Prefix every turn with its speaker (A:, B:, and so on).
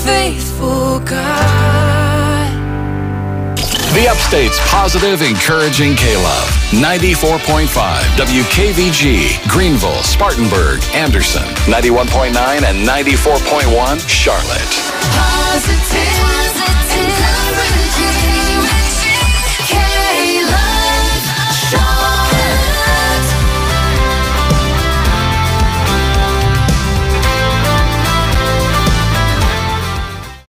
A: faithful God.
B: The Upstate's positive, encouraging K-Love. 94.5 WKVG, Greenville, Spartanburg, Anderson. 91.9 and 94.1 Charlotte.
A: Positive.